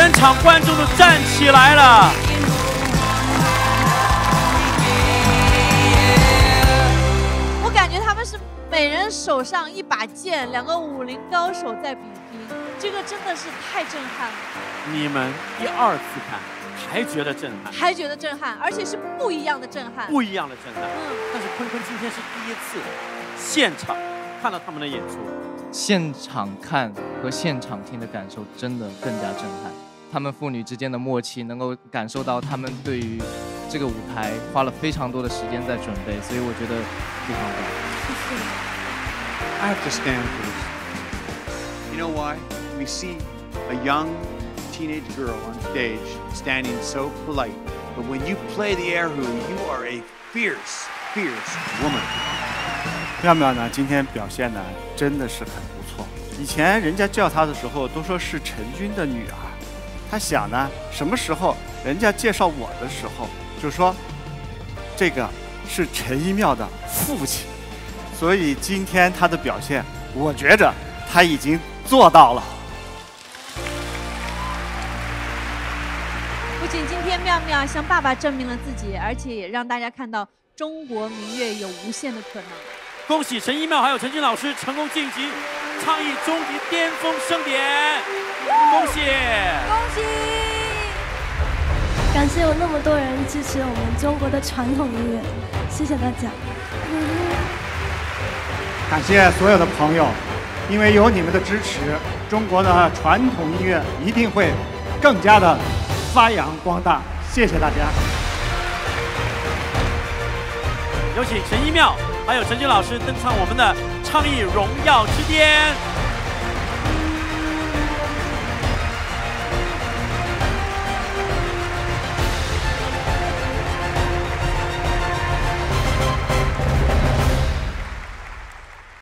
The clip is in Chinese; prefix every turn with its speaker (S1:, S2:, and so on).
S1: 全场观众都站起来了。
S2: 我感觉他们是每人手上一把剑，两个武林高手在比拼，这个真的是太震撼了。
S1: 你们第2次看还觉得震撼？
S2: 还觉得震撼，而且是不一样的震撼。
S1: 不一样的震撼。但是坤坤今天是第1次现场看到他们的演出。
S3: 现场看和现场听的感受真的更加震撼，他们父女之间的默契，能够感受到他们对于这个舞台花了非常多的时间在准备，所以我觉得非常棒。
S2: 谢谢。
S4: I have to stand for this. You know why? We see a young teenage girl on stage standing so polite, but when you play the erhu, you are a fierce, fierce woman.
S5: 妙妙呢，今天表现呢真的是很不错。以前人家叫她的时候都说是陈军的女儿，她想呢，什么时候人家介绍我的时候，就说这个是陈一妙的父亲。所以今天她的表现，我觉着她已经做到了。
S2: 不仅今天妙妙向爸爸证明了自己，而且也让大家看到中国民乐有无限的可能。
S1: 恭喜陈一妙还有陈军老师成功晋级倡议终极巅峰盛典，恭喜！
S2: 恭喜！
S6: 感谢有那么多人支持我们中国的传统音乐，谢谢大家。
S7: 感谢所有的朋友，因为有你们的支持，中国的传统音乐一定会更加的发扬光大。谢谢大家。
S1: 有请陈一妙还有陈军老师登场我们的倡议荣耀之巅。